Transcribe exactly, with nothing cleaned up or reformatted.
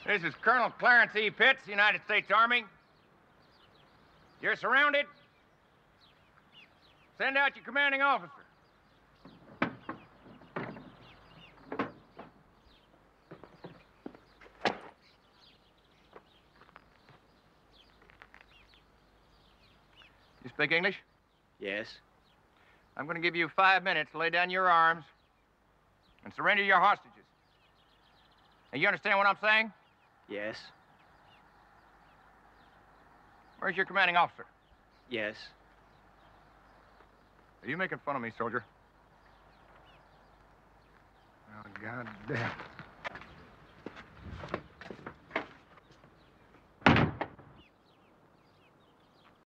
This is Colonel Clarence E. Pitts, United States Army. You're surrounded. Send out your commanding officer. You speak English? Yes. I'm going to give you five minutes to lay down your arms and surrender your hostages. Now, you understand what I'm saying? Yes. Where's your commanding officer? Yes. Are you making fun of me, soldier? Oh, God damn.